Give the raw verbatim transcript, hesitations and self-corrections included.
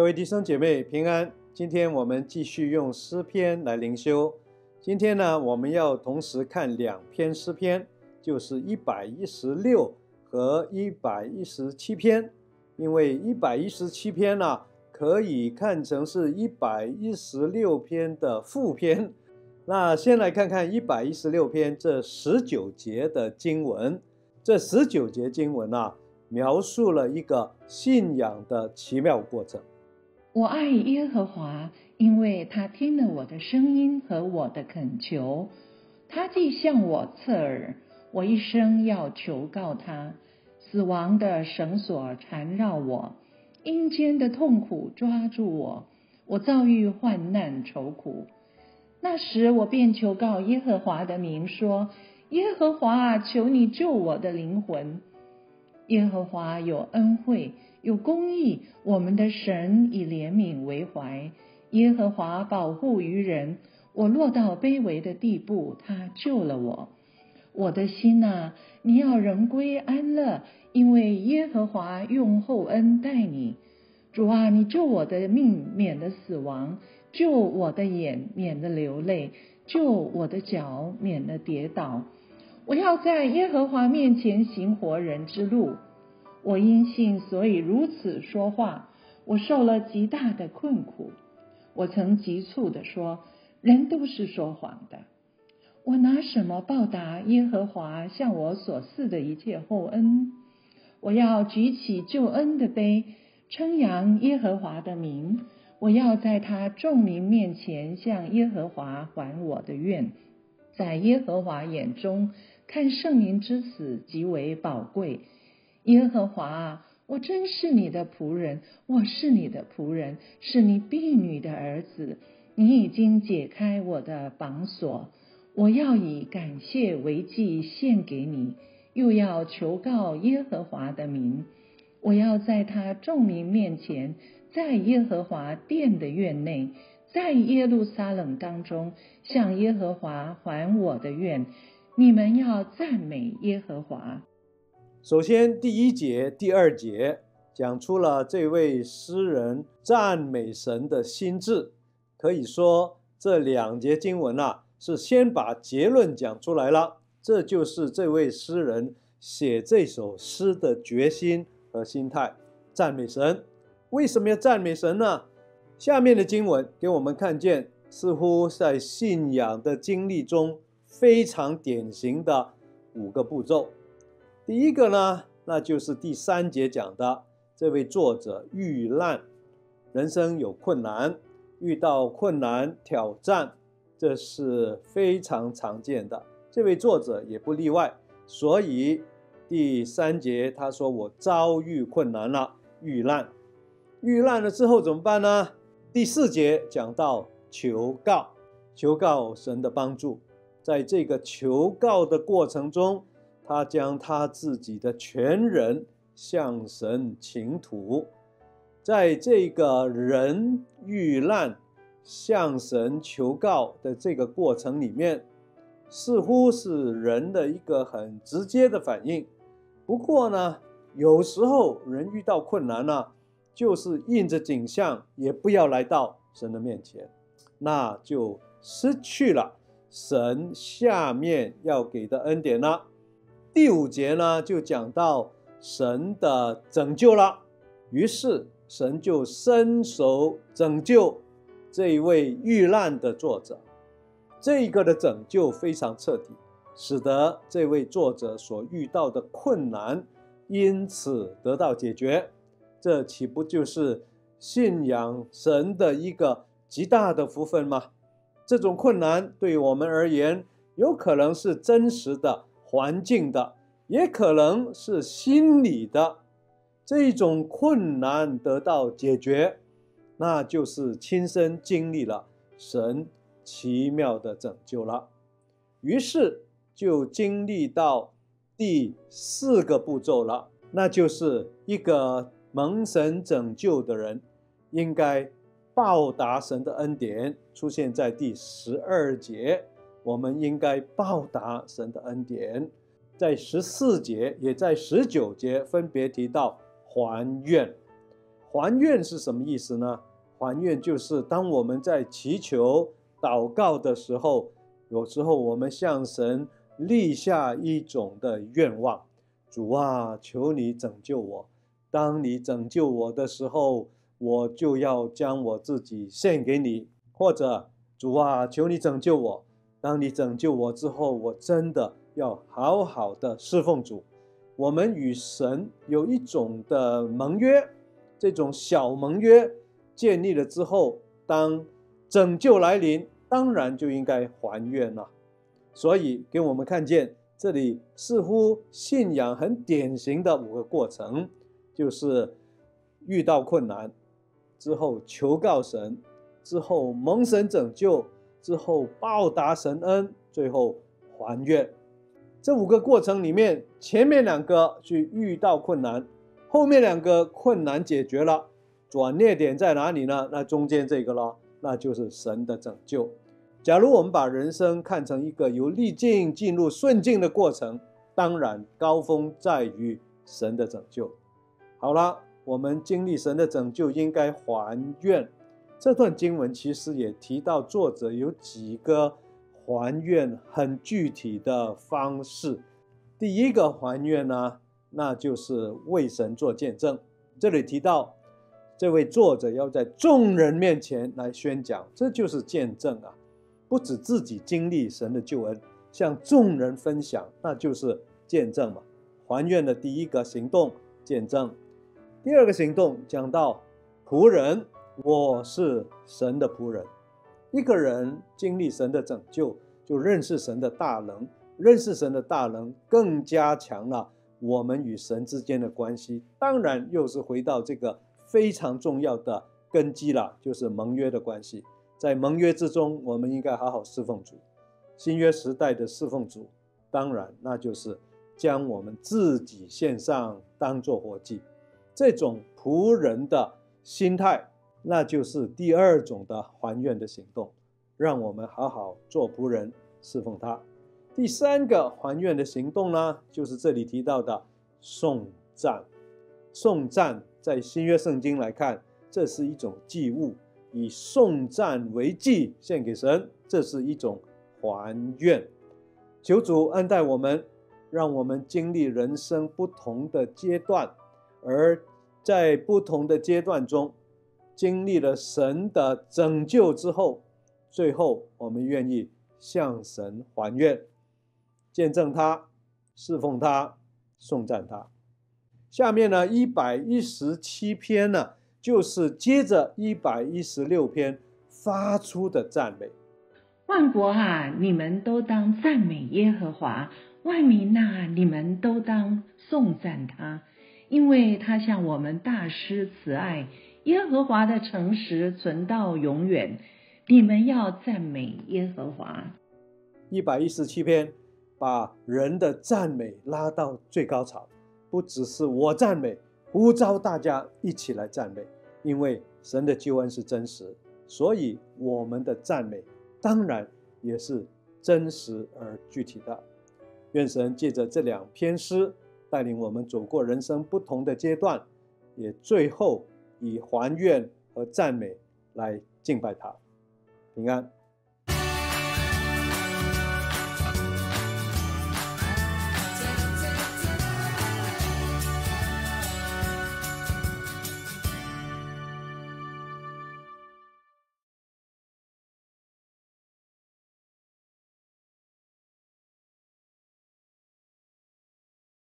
各位弟兄姐妹平安，今天我们继续用诗篇来灵修。今天呢，我们要同时看两篇诗篇，就是一百一十六和一百一十七篇。因为一百一十七篇呢、啊，可以看成是一百一十六篇的副篇。那先来看看一百一十六篇这十九节的经文。这十九节经文啊，描述了一个信仰的奇妙过程。 我爱耶和华，因为他听了我的声音和我的恳求。他既向我侧耳，我一生要求告他。死亡的绳索缠绕我，阴间的痛苦抓住我，我遭遇患难愁苦。那时我便求告耶和华的名，说：耶和华，求你救我的灵魂。耶和华有恩惠，有公义，我们的神以怜悯为怀。耶和华保护于人，我落到卑微的地步，他救了我。我的心啊，你要人归安乐，因为耶和华用厚恩待你。主啊，你救我的命免得死亡，救我的眼免得流泪，救我的脚免得跌倒。我要在耶和华面前行活人之路。我因信，所以如此说话。我受了极大的困苦。我曾急促地说，人都是说谎的。我拿什么报答耶和华向我所赐的一切厚恩？我要举起救恩的杯，称扬耶和华的名。我要在他众民面前向耶和华还我的愿。在耶和华眼中，看圣民之死极为宝贵。耶和华啊，我真是你的仆人，我是你的仆人，是你婢女的儿子。你已经解开我的绑锁，我要以感谢为祭献给你，又要求告耶和华的名。我要在他众民面前，在耶和华殿的院内，在耶路撒冷当中，向耶和华还我的愿。你们要赞美耶和华。 首先，第一节、第二节讲出了这位诗人赞美神的心志。可以说，这两节经文啊，是先把结论讲出来了。这就是这位诗人写这首诗的决心和心态，赞美神。为什么要赞美神呢？下面的经文给我们看见，似乎在信仰的经历中非常典型的五个步骤。第一个呢，那就是第三节讲的，这位作者遇难，人生有困难，遇到困难挑战，这是非常常见的，这位作者也不例外。所以第三节他说，我遭遇困难了，遇难。遇难了之后怎么办呢？第四节讲到求告，求告神的帮助。在这个求告的过程中，他将他自己的全人向神倾吐。在这个人遇难向神求告的这个过程里面，似乎是人的一个很直接的反应。不过呢，有时候人遇到困难呢，就是应着景象，也不要来到神的面前，那就失去了神下面要给的恩典了。第五节呢，就讲到神的拯救了，于是神就伸手拯救这一位遇难的作者。这个的拯救非常彻底，使得这位作者所遇到的困难因此得到解决。这岂不就是信仰神的一个极大的福分吗？这种困难对我们而言，有可能是真实的环境的，也可能是心理的。这种困难得到解决，那就是亲身经历了神奇妙的拯救了。于是就经历到第四个步骤了，那就是一个蒙神拯救的人应该报答神的恩典，出现在第十二节。我们应该报答神的恩典。在十四节也在十九节分别提到还愿。 还愿是什么意思呢？还愿就是当我们在祈求、祷告的时候，有时候我们向神立下一种的愿望，主啊，求你拯救我。当你拯救我的时候，我就要将我自己献给你。或者，主啊，求你拯救我。当你拯救我之后，我真的要好好的侍奉主。我们与神有一种的盟约，这种小盟约建立了之后，当拯救来临，当然就应该还愿了。所以给我们看见，这里似乎信仰很典型的五个过程，就是遇到困难之后求告神，之后蒙神拯救，之后报答神恩，最后还愿。这五个过程里面，前面两个去遇到困难，后面两个困难解决了，转捩点在哪里呢？那中间这个了，那就是神的拯救。假如我们把人生看成一个由逆境进入顺境的过程，当然高峰在于神的拯救。好了，我们经历神的拯救，应该还愿。这段经文其实也提到作者有几个还愿很具体的方式。第一个还愿呢，那就是为神做见证。这里提到这位作者要在众人面前来宣讲，这就是见证啊。不止自己经历神的救恩，向众人分享，那就是见证嘛。还愿的第一个行动，见证。第二个行动讲到仆人，我是神的仆人。一个人经历神的拯救，就认识神的大能，认识神的大能更加强了我们与神之间的关系。当然又是回到这个非常重要的根基了，就是盟约的关系。在盟约之中，我们应该好好侍奉主。新约时代的侍奉主，当然那就是将我们自己献上，当作活祭。这种仆人的心态，那就是第二种的还愿的行动，让我们好好做仆人，侍奉他。第三个还愿的行动呢，就是这里提到的颂赞。颂赞在新约圣经来看，这是一种祭物，以颂赞为祭献给神，这是一种还愿。求主恩待我们，让我们经历人生不同的阶段，而在不同的阶段中经历了神的拯救之后，最后我们愿意向神还愿，见证他，侍奉他，颂赞他。下面呢一百一十七篇呢，就是接着一百一十六篇发出的赞美。 万国啊，你们都当赞美耶和华；万民啊，你们都当颂赞他，因为他向我们大施慈爱，耶和华的诚实存到永远。你们要赞美耶和华。 一百一十七篇把人的赞美拉到最高潮，不只是我赞美，呼召大家一起来赞美。因为神的救恩是真实，所以我们的赞美当然也是真实而具体的。愿神借着这两篇诗带领我们走过人生不同的阶段，也最后以还愿和赞美来敬拜他。平安。